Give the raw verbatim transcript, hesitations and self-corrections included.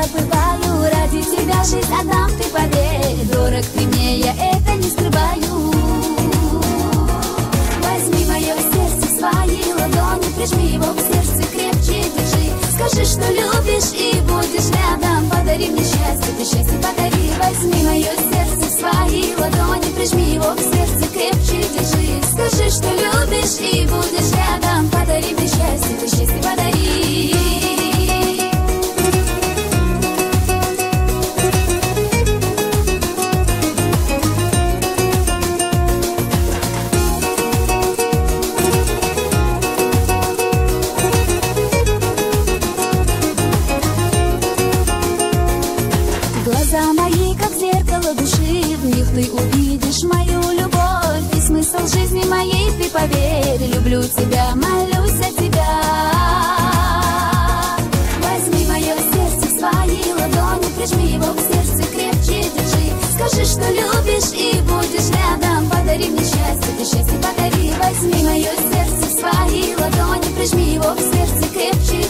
забываю. Ради тебя жизнь отдам, ты поверь. Дорог ты мне, я это не скрываю. Возьми мое сердце в свои ладони, прижми его к сердцу, крепче держи. Скажи, что любишь и будешь рядом. Подари мне счастье, ты счастье подари. Возьми мое сердце в свои ладони, прижми его к сердцу, крепче держи. Скажи, что любишь и будешь рядом. Подари мне счастье, ты счастье подари. Глаза мои, как зеркало души, в них ты увидишь мою любовь. И смысл жизни моей, ты поверь, люблю тебя, молюсь о тебя. Возьми мое сердце в свои ладони, прижми его к сердцу, крепче держи. Скажи, что любишь и будешь рядом. Подари мне счастье, ты счастье подари. Возьми мое сердце в свои ладони, прижми его к сердцу, крепче